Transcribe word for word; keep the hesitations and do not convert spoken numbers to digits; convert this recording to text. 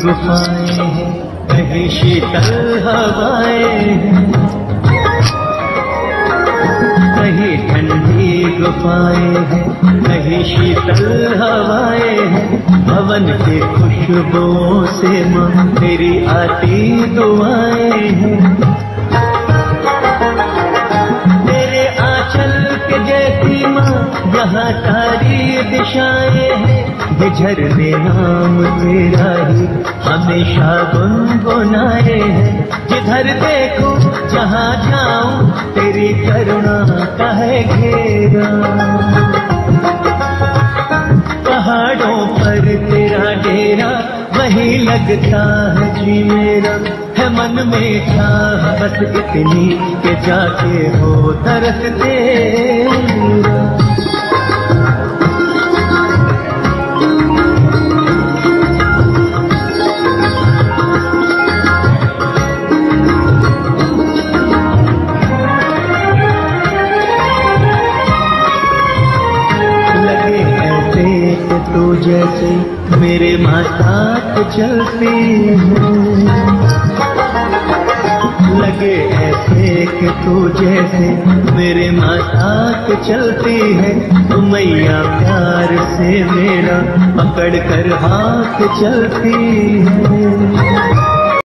गुफाएं हैं, कहीं शीतल हवाएं हैं, कहीं ठंडी गुफाएं हैं, कहीं शीतल हवाएं हैं। भवन के खुशबुओं से माँ तेरी आती दुआएं हैं। तेरे आंचल के जैसी माँ यहाँ सारी दिशाएं हैं। ये झरने नाम तेरा ही हमेशा गुनगुनाए हैं। जिधर देखो जहाँ जाऊं तेरी करुणा का है घेरा। पहाड़ों पर तेरा डेरा वही लगता है जी मेरा। है मन में चाह बस इतनी के जाके हो तरस तेरा। तू जैसे मेरे माँ साथ चलती है, लगे ऐसे कि तू जैसे मेरे माँ साथ चलती है। तू मैया प्यार से मेरा पकड़ कर हाथ चलती है।